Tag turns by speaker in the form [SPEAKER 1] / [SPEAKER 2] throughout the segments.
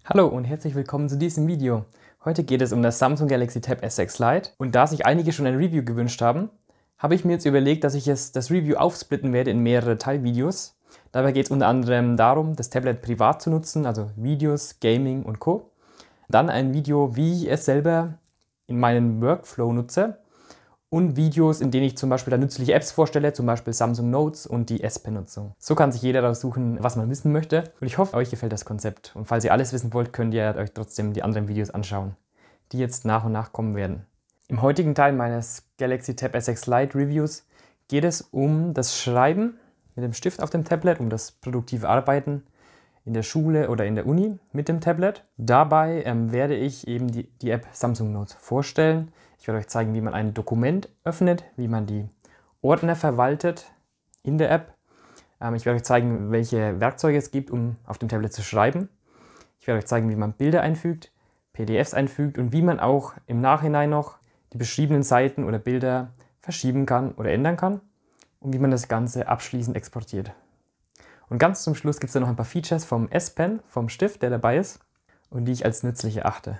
[SPEAKER 1] Hallo und herzlich willkommen zu diesem Video. Heute geht es um das Samsung Galaxy Tab S6 Lite und da sich einige schon ein Review gewünscht haben, habe ich mir jetzt überlegt, dass ich das Review aufsplitten werde in mehrere Teilvideos. Dabei geht es unter anderem darum, das Tablet privat zu nutzen, also Videos, Gaming und Co. Dann ein Video, wie ich es selber in meinem Workflow nutze und Videos, in denen ich zum Beispiel da nützliche Apps vorstelle, zum Beispiel Samsung Notes und die S-Pen-Nutzung. So kann sich jeder raussuchen, was man wissen möchte und ich hoffe, euch gefällt das Konzept. Und falls ihr alles wissen wollt, könnt ihr euch trotzdem die anderen Videos anschauen, die jetzt nach und nach kommen werden. Im heutigen Teil meines Galaxy Tab S6 Lite Reviews geht es um das Schreiben mit dem Stift auf dem Tablet, um das produktive Arbeiten in der Schule oder in der Uni mit dem Tablet. Dabei werde ich eben die App Samsung Notes vorstellen. Ich werde euch zeigen, wie man ein Dokument öffnet, wie man die Ordner verwaltet in der App. Ich werde euch zeigen, welche Werkzeuge es gibt, um auf dem Tablet zu schreiben. Ich werde euch zeigen, wie man Bilder einfügt, PDFs einfügt und wie man auch im Nachhinein noch die beschriebenen Seiten oder Bilder verschieben kann oder ändern kann und wie man das Ganze abschließend exportiert. Und ganz zum Schluss gibt es dann noch ein paar Features vom S-Pen, vom Stift, der dabei ist und die ich als nützlich erachte.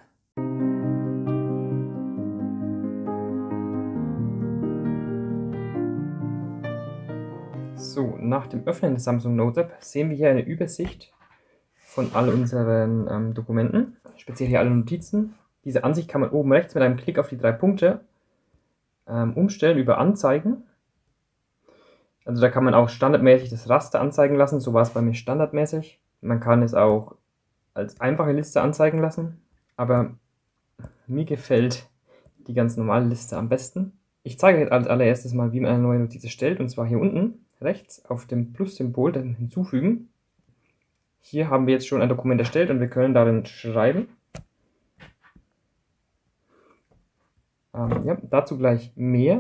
[SPEAKER 1] So, nach dem Öffnen des Samsung Notes App sehen wir hier eine Übersicht von all unseren Dokumenten, speziell hier alle Notizen. Diese Ansicht kann man oben rechts mit einem Klick auf die 3 Punkte umstellen über Anzeigen. Also da kann man auch standardmäßig das Raster anzeigen lassen, so war es bei mir standardmäßig. Man kann es auch als einfache Liste anzeigen lassen, aber mir gefällt die ganz normale Liste am besten. Ich zeige jetzt als allererstes mal, wie man eine neue Notiz erstellt, und zwar hier unten rechts auf dem Plus-Symbol, dann hinzufügen. Hier haben wir jetzt schon ein Dokument erstellt und wir können darin schreiben. Ja, dazu gleich mehr.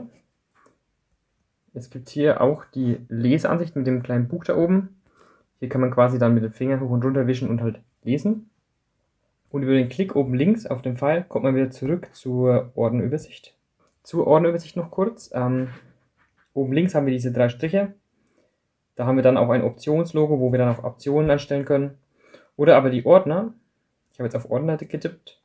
[SPEAKER 1] Es gibt hier auch die Leseansicht mit dem kleinen Buch da oben. Hier kann man quasi dann mit dem Finger hoch und runter wischen und halt lesen. Und über den Klick oben links auf den Pfeil kommt man wieder zurück zur Ordnerübersicht. Zur Ordnerübersicht noch kurz. Oben links haben wir diese 3 Striche. Da haben wir dann auch ein Optionslogo, wo wir dann auch Optionen einstellen können. Oder aber die Ordner. Ich habe jetzt auf Ordner getippt.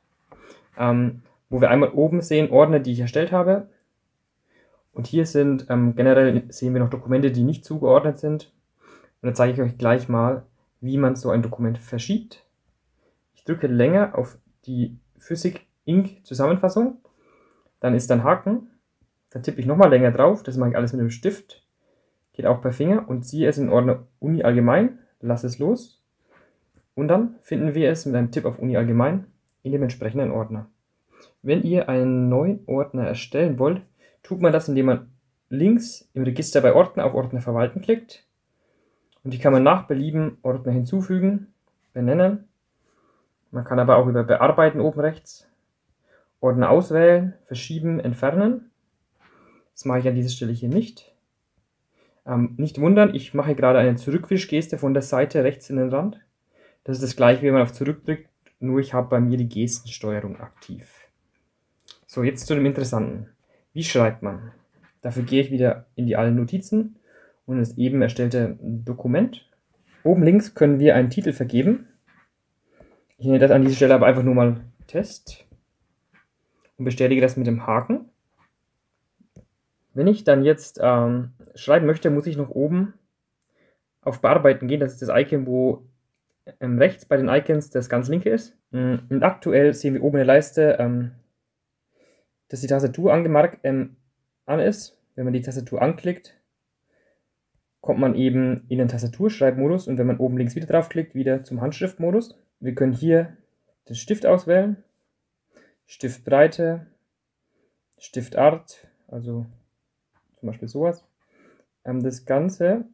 [SPEAKER 1] Wo wir einmal oben sehen Ordner, die ich erstellt habe. Und hier sind generell sehen wir noch Dokumente, die nicht zugeordnet sind. Und dann zeige ich euch gleich mal, wie man so ein Dokument verschiebt. Ich drücke länger auf die Physik Ink Zusammenfassung. Dann ist ein Haken. Dann tippe ich nochmal länger drauf. Das mache ich alles mit dem Stift. Geht auch per Finger. Und ziehe es in den Ordner Uni allgemein. Lasse es los. Und dann finden wir es mit einem Tipp auf Uni allgemein in dem entsprechenden Ordner. Wenn ihr einen neuen Ordner erstellen wollt, tut man das, indem man links im Register bei Ordner auf Ordner verwalten klickt. Und die kann man nach Belieben Ordner hinzufügen, benennen. Man kann aber auch über Bearbeiten oben rechts Ordner auswählen, verschieben, entfernen. Das mache ich an dieser Stelle hier nicht. Nicht wundern, ich mache gerade eine Zurückwischgeste von der Seite rechts in den Rand. Das ist das gleiche, wie man auf Zurück drückt, nur ich habe bei mir die Gestensteuerung aktiv. So, jetzt zu dem Interessanten. Wie schreibt man? Dafür gehe ich wieder in die allen Notizen und das eben erstellte Dokument. Oben links können wir einen Titel vergeben. Ich nenne das an dieser Stelle aber einfach nur mal Test und bestätige das mit dem Haken. Wenn ich dann jetzt schreiben möchte, muss ich noch oben auf Bearbeiten gehen. Das ist das Icon, wo rechts bei den Icons das ganz linke ist. Und aktuell sehen wir oben in der Leiste, dass die Tastatur angemarkt an ist. Wenn man die Tastatur anklickt, kommt man eben in den Tastaturschreibmodus und wenn man oben links wieder draufklickt, wieder zum Handschriftmodus. Wir können hier den Stift auswählen, Stiftbreite, Stiftart, also zum Beispiel sowas. Das Ganze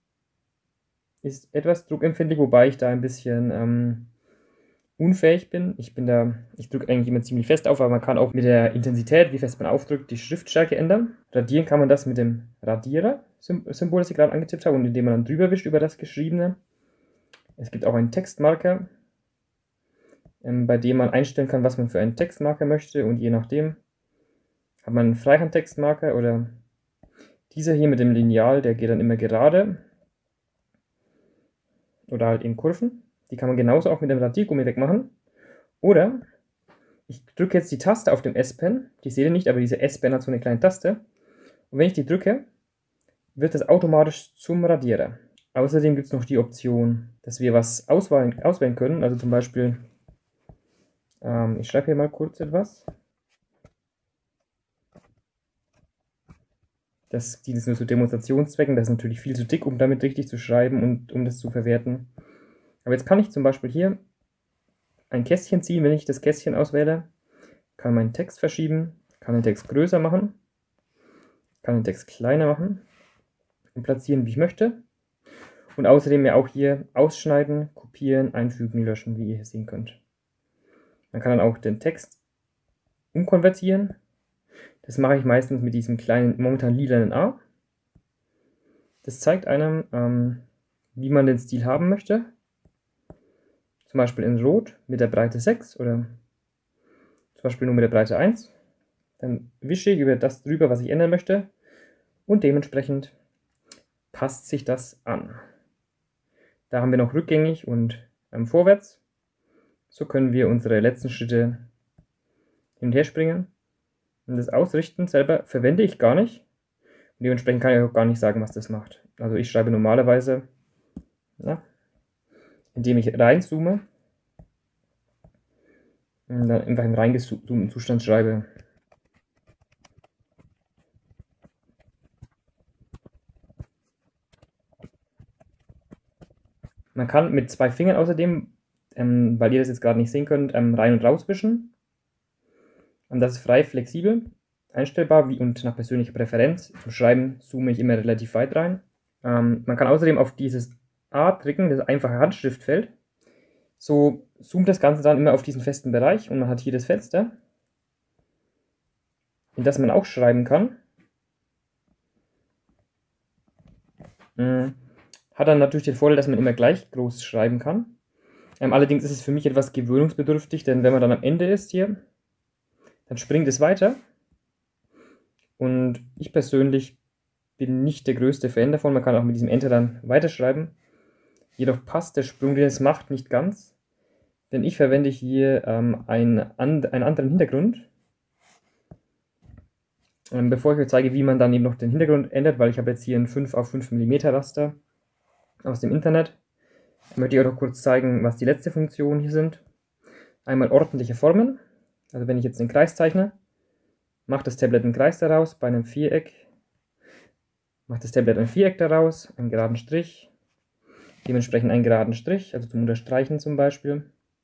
[SPEAKER 1] ist etwas druckempfindlich, wobei ich da ein bisschen unfähig bin. Ich drücke eigentlich immer ziemlich fest auf, aber man kann auch mit der Intensität, wie fest man aufdrückt, die Schriftstärke ändern. Radieren kann man das mit dem Radierer-Symbol, das ich gerade angetippt habe, und indem man dann drüber wischt über das Geschriebene. Es gibt auch einen Textmarker, bei dem man einstellen kann, was man für einen Textmarker möchte, und je nachdem hat man einen Freihand-Textmarker oder dieser hier mit dem Lineal, der geht dann immer gerade oder halt in Kurven. Die kann man genauso auch mit dem Radiergummi wegmachen. Oder ich drücke jetzt die Taste auf dem S-Pen, die seht ihr nicht, aber diese S-Pen hat so eine kleine Taste. Und wenn ich die drücke, wird das automatisch zum Radierer. Außerdem gibt es noch die Option, dass wir was auswählen können. Also zum Beispiel, ich schreibe hier mal kurz etwas. Das dient nur zu Demonstrationszwecken. Das ist natürlich viel zu dick, um damit richtig zu schreiben und um das zu verwerten. Aber jetzt kann ich zum Beispiel hier ein Kästchen ziehen. Wenn ich das Kästchen auswähle, kann meinen Text verschieben, kann den Text größer machen, kann den Text kleiner machen und platzieren, wie ich möchte. Und außerdem ja auch hier ausschneiden, kopieren, einfügen, löschen, wie ihr hier sehen könnt. Man kann dann auch den Text umkonvertieren. Das mache ich meistens mit diesem kleinen, momentan lilanen A. Das zeigt einem, wie man den Stil haben möchte. Zum Beispiel in Rot mit der Breite 6 oder zum Beispiel nur mit der Breite 1. Dann wische ich über das drüber, was ich ändern möchte. Und dementsprechend passt sich das an. Da haben wir noch rückgängig und vorwärts. So können wir unsere letzten Schritte hin und her springen. Und das Ausrichten selber verwende ich gar nicht. Und dementsprechend kann ich auch gar nicht sagen, was das macht. Also ich schreibe normalerweise, indem ich reinzoome und dann einfach im reingezoomten Zustand schreibe. Man kann mit 2 Fingern außerdem, weil ihr das jetzt gerade nicht sehen könnt, rein und raus wischen. Und das ist frei flexibel, einstellbar und nach persönlicher Präferenz. Zum Schreiben zoome ich immer relativ weit rein. Man kann außerdem auf dieses A drücken, das einfache Handschriftfeld. So zoomt das Ganze dann immer auf diesen festen Bereich und man hat hier das Fenster, in das man auch schreiben kann. Hat dann natürlich den Vorteil, dass man immer gleich groß schreiben kann. Allerdings ist es für mich etwas gewöhnungsbedürftig, denn wenn man dann am Ende ist hier, dann springt es weiter. Und ich persönlich bin nicht der größte Fan davon. Man kann auch mit diesem Enter dann weiterschreiben. Jedoch passt der Sprung, den es macht, nicht ganz. Denn ich verwende hier einen anderen Hintergrund. Bevor ich euch zeige, wie man dann eben noch den Hintergrund ändert, weil ich habe jetzt hier ein 5 auf 5 mm Raster aus dem Internet, möchte ich euch noch kurz zeigen, was die letzte Funktion hier sind. Einmal ordentliche Formen. Also wenn ich jetzt den Kreis zeichne, macht das Tablet einen Kreis daraus. Bei einem Viereck macht das Tablet ein Viereck daraus, einen geraden Strich, dementsprechend einen geraden Strich, also zum Unterstreichen zum Beispiel.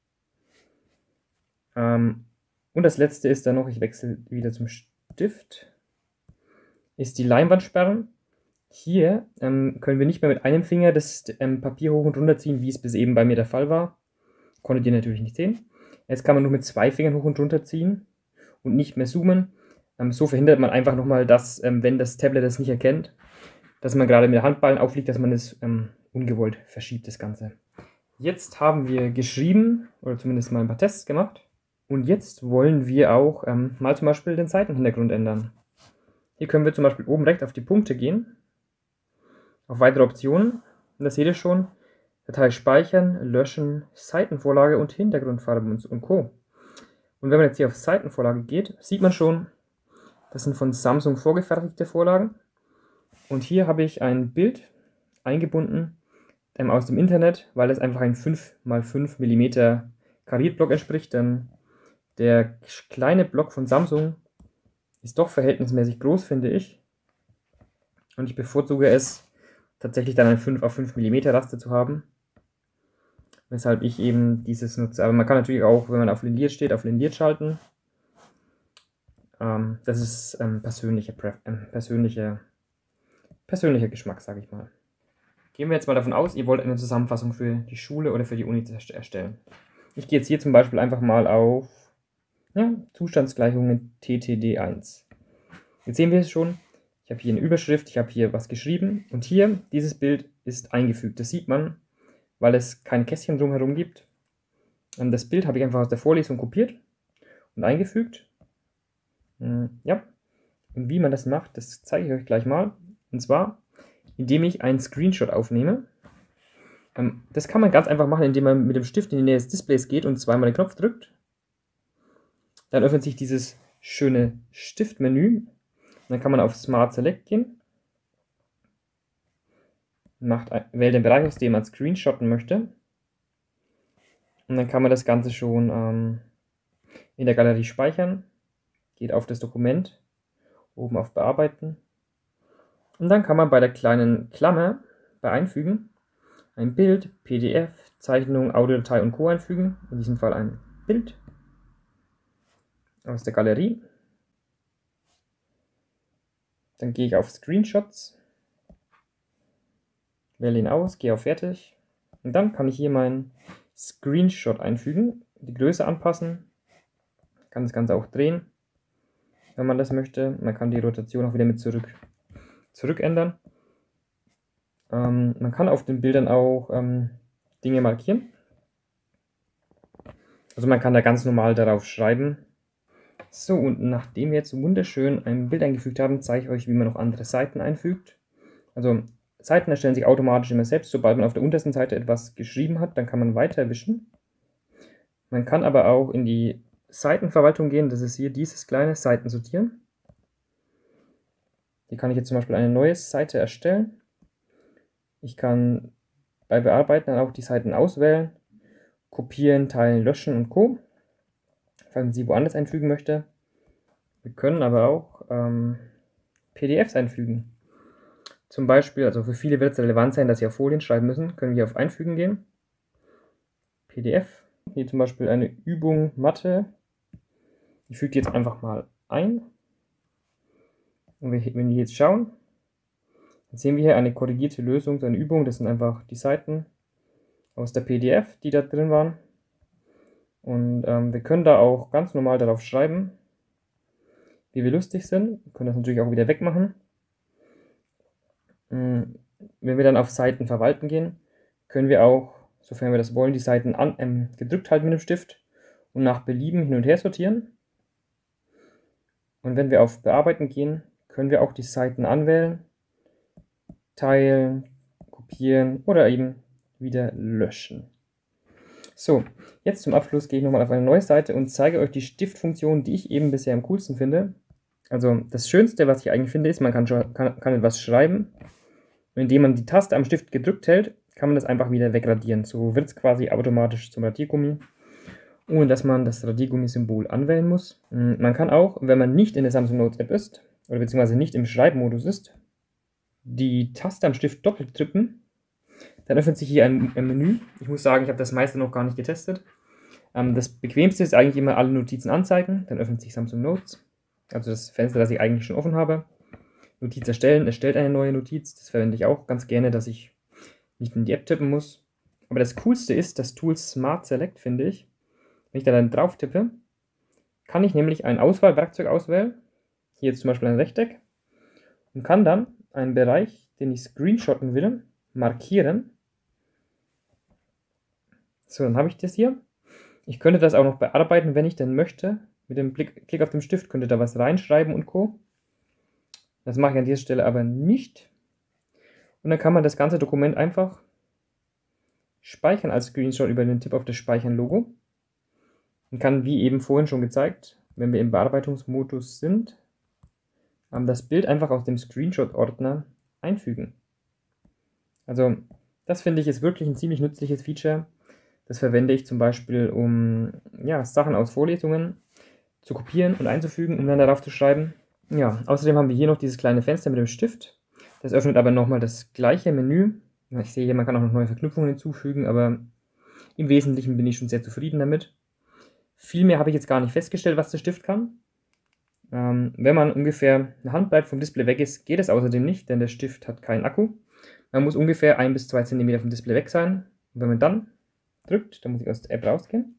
[SPEAKER 1] Und das letzte ist dann noch, ich wechsle wieder zum Stift, ist die Leinwand sperren. Hier können wir nicht mehr mit einem Finger das Papier hoch und runter ziehen, wie es bis eben bei mir der Fall war. Konntet ihr natürlich nicht sehen. Jetzt kann man nur mit 2 Fingern hoch und runter ziehen und nicht mehr zoomen. So verhindert man einfach nochmal, dass, wenn das Tablet das nicht erkennt, dass man gerade mit der Handballen aufliegt, dass man es ungewollt verschiebt, das Ganze. Jetzt haben wir geschrieben, oder zumindest mal ein paar Tests gemacht. Und jetzt wollen wir auch mal zum Beispiel den Seitenhintergrund ändern. Hier können wir zum Beispiel oben rechts auf die Punkte gehen, auf weitere Optionen. Und das seht ihr schon, Datei speichern, löschen, Seitenvorlage und Hintergrundfarbe und Co. Und wenn man jetzt hier auf Seitenvorlage geht, sieht man schon, das sind von Samsung vorgefertigte Vorlagen. Und hier habe ich ein Bild eingebunden aus dem Internet, weil es einfach ein 5 x 5 mm Karrierblock entspricht. Denn der kleine Block von Samsung ist doch verhältnismäßig groß, finde ich. Und ich bevorzuge es, tatsächlich dann ein 5 auf 5 mm Raster zu haben. Weshalb ich eben dieses nutze. Aber man kann natürlich auch, wenn man auf Lindiert steht, auf Lindiert schalten. Das ist persönlicher Geschmack, sage ich mal. Gehen wir jetzt mal davon aus, ihr wollt eine Zusammenfassung für die Schule oder für die Uni erstellen. Ich gehe jetzt hier zum Beispiel einfach mal auf Zustandsgleichungen TTD1. Jetzt sehen wir es schon. Ich habe hier eine Überschrift, ich habe hier was geschrieben und hier, dieses Bild ist eingefügt. Das sieht man, weil es keine Kästchen drumherum gibt. Das Bild habe ich einfach aus der Vorlesung kopiert und eingefügt. Ja, und wie man das macht, das zeige ich euch gleich mal. Und zwar, indem ich einen Screenshot aufnehme. Das kann man ganz einfach machen, indem man mit dem Stift in die Nähe des Displays geht und zweimal den Knopf drückt. Dann öffnet sich dieses schöne Stiftmenü. Dann kann man auf Smart Select gehen. Wählt den Bereich aus, den man screenshotten möchte. Und dann kann man das Ganze schon in der Galerie speichern. Geht auf das Dokument, oben auf Bearbeiten. Und dann kann man bei der kleinen Klammer bei Einfügen ein Bild, PDF, Zeichnung, Audiodatei und Co. einfügen. In diesem Fall ein Bild aus der Galerie. Dann gehe ich auf Screenshots, wähle ihn aus, gehe auf Fertig. Und dann kann ich hier meinen Screenshot einfügen, die Größe anpassen, kann das Ganze auch drehen, wenn man das möchte. Man kann die Rotation auch wieder mit zurück ändern. Man kann auf den Bildern auch Dinge markieren. Also man kann da ganz normal darauf schreiben. So, und nachdem wir jetzt wunderschön ein Bild eingefügt haben, zeige ich euch, wie man noch andere Seiten einfügt. Also Seiten erstellen sich automatisch immer selbst. Sobald man auf der untersten Seite etwas geschrieben hat, dann kann man weiterwischen. Man kann aber auch in die Seitenverwaltung gehen. Das ist hier dieses kleine Seiten sortieren. Hier kann ich jetzt zum Beispiel eine neue Seite erstellen. Ich kann bei Bearbeiten dann auch die Seiten auswählen, kopieren, teilen, löschen und Co. Falls man sie woanders einfügen möchte. Wir können aber auch PDFs einfügen. Zum Beispiel, also für viele wird es relevant sein, dass sie auf Folien schreiben müssen, können wir auf Einfügen gehen. PDF, hier zum Beispiel eine Übung Mathe. Ich füge die jetzt einfach mal ein. Und wenn wir jetzt schauen, dann sehen wir hier eine korrigierte Lösung, so eine Übung. Das sind einfach die Seiten aus der PDF, die da drin waren. Und wir können da auch ganz normal darauf schreiben, wie wir lustig sind. Wir können das natürlich auch wieder wegmachen. Wenn wir dann auf Seiten verwalten gehen, können wir auch, sofern wir das wollen, die Seiten gedrückt halten mit dem Stift und nach Belieben hin und her sortieren. Und wenn wir auf Bearbeiten gehen, können wir auch die Seiten anwählen, teilen, kopieren oder eben wieder löschen. So, jetzt zum Abschluss gehe ich nochmal auf eine neue Seite und zeige euch die Stiftfunktion, die ich eben bisher am coolsten finde. Also das Schönste, was ich eigentlich finde, ist, man kann etwas schreiben. Und indem man die Taste am Stift gedrückt hält, kann man das einfach wieder wegradieren. So wird es quasi automatisch zum Radiergummi, ohne dass man das Radiergummi-Symbol anwählen muss. Man kann auch, wenn man nicht in der Samsung Notes App ist, oder beziehungsweise nicht im Schreibmodus ist, die Taste am Stift doppelt drücken. Dann öffnet sich hier ein Menü. Ich muss sagen, ich habe das meiste noch gar nicht getestet. Das bequemste ist eigentlich immer alle Notizen anzeigen. Dann öffnet sich Samsung Notes, also das Fenster, das ich eigentlich schon offen habe. Notiz erstellen, erstellt eine neue Notiz. Das verwende ich auch ganz gerne, dass ich nicht in die App tippen muss. Aber das Coolste ist das Tool Smart Select, finde ich. Wenn ich da dann drauf tippe, kann ich nämlich ein Auswahlwerkzeug auswählen. Hier jetzt zum Beispiel ein Rechteck. Und kann dann einen Bereich, den ich screenshotten will, markieren. So, dann habe ich das hier. Ich könnte das auch noch bearbeiten, wenn ich denn möchte. Mit dem Klick auf den Stift könnte da was reinschreiben und Co. Das mache ich an dieser Stelle aber nicht. Und dann kann man das ganze Dokument einfach speichern als Screenshot über den Tipp auf das Speichern-Logo. Und kann, wie eben vorhin schon gezeigt, wenn wir im Bearbeitungsmodus sind, das Bild einfach aus dem Screenshot-Ordner einfügen. Also das finde ich ist wirklich ein ziemlich nützliches Feature. Das verwende ich zum Beispiel, um Sachen aus Vorlesungen zu kopieren und einzufügen, um dann darauf zu schreiben. Ja, außerdem haben wir hier noch dieses kleine Fenster mit dem Stift. Das öffnet aber nochmal das gleiche Menü. Ich sehe hier, man kann auch noch neue Verknüpfungen hinzufügen, aber im Wesentlichen bin ich schon sehr zufrieden damit. Viel mehr habe ich jetzt gar nicht festgestellt, was der Stift kann. Wenn man ungefähr eine Handbreit vom Display weg ist, geht es außerdem nicht, denn der Stift hat keinen Akku. Man muss ungefähr 1 bis 2 cm vom Display weg sein. Und wenn man dann drückt, dann muss ich aus der App rausgehen,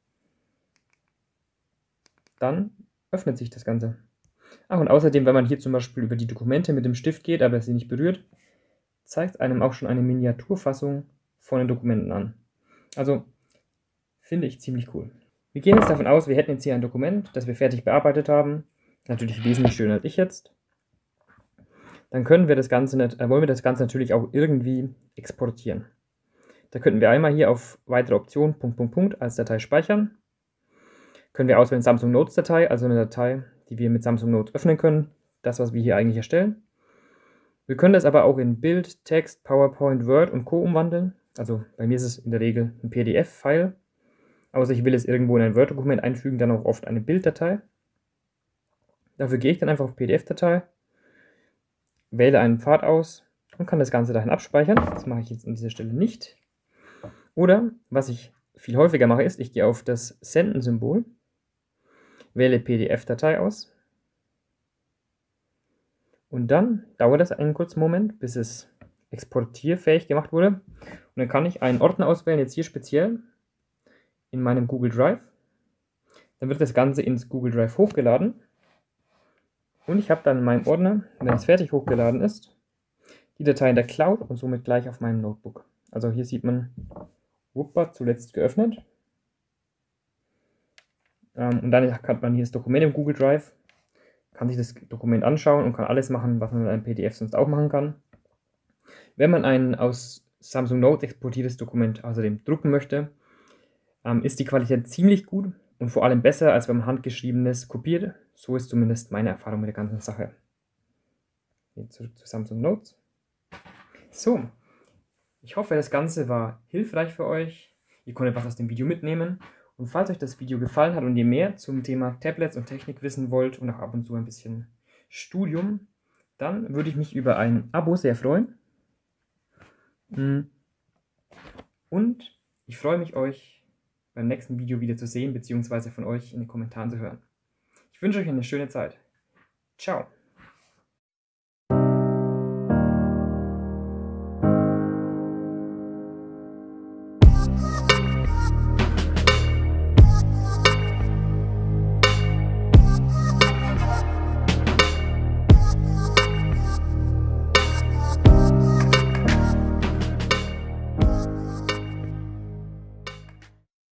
[SPEAKER 1] dann öffnet sich das Ganze. Ach, und außerdem, wenn man hier zum Beispiel über die Dokumente mit dem Stift geht, aber sie nicht berührt, zeigt es einem auch schon eine Miniaturfassung von den Dokumenten an. Also, finde ich ziemlich cool. Wir gehen jetzt davon aus, wir hätten jetzt hier ein Dokument, das wir fertig bearbeitet haben. Natürlich wesentlich schöner als ich jetzt. Dann wollen wir das Ganze natürlich auch irgendwie exportieren. Da könnten wir einmal hier auf weitere Optionen, als Datei speichern. können wir auswählen Samsung Notes Datei, also eine Datei, die wir mit Samsung Notes öffnen können. Das, was wir hier eigentlich erstellen. Wir können das aber auch in Bild, Text, PowerPoint, Word und Co. umwandeln. Also bei mir ist es in der Regel ein PDF-File. Außer ich will es irgendwo in ein Word-Dokument einfügen, dann auch oft eine Bilddatei. Dafür gehe ich dann einfach auf PDF-Datei, wähle einen Pfad aus und kann das Ganze dahin abspeichern. Das mache ich jetzt an dieser Stelle nicht. Oder, was ich viel häufiger mache, ist, ich gehe auf das Senden-Symbol, wähle PDF-Datei aus und dann dauert das einen kurzen Moment, bis es exportierfähig gemacht wurde. Und dann kann ich einen Ordner auswählen, jetzt hier speziell in meinem Google Drive. Dann wird das Ganze ins Google Drive hochgeladen. Und ich habe dann in meinem Ordner, wenn es fertig hochgeladen ist, die Datei in der Cloud und somit gleich auf meinem Notebook. Also hier sieht man, Wuppa, zuletzt geöffnet. Und dann hat man hier das Dokument im Google Drive, kann sich das Dokument anschauen und kann alles machen, was man mit einem PDF sonst auch machen kann. Wenn man ein aus Samsung Notes exportiertes Dokument außerdem drucken möchte, ist die Qualität ziemlich gut und vor allem besser, als wenn man handgeschriebenes kopiert. So ist zumindest meine Erfahrung mit der ganzen Sache. Jetzt zurück zu Samsung Notes. So, ich hoffe, das Ganze war hilfreich für euch. Ihr konntet was aus dem Video mitnehmen. Und falls euch das Video gefallen hat und ihr mehr zum Thema Tablets und Technik wissen wollt und auch ab und zu ein bisschen Studium, dann würde ich mich über ein Abo sehr freuen. Und ich freue mich, euch beim nächsten Video wieder zu sehen, beziehungsweise von euch in den Kommentaren zu hören. Ich wünsche euch eine schöne Zeit. Ciao.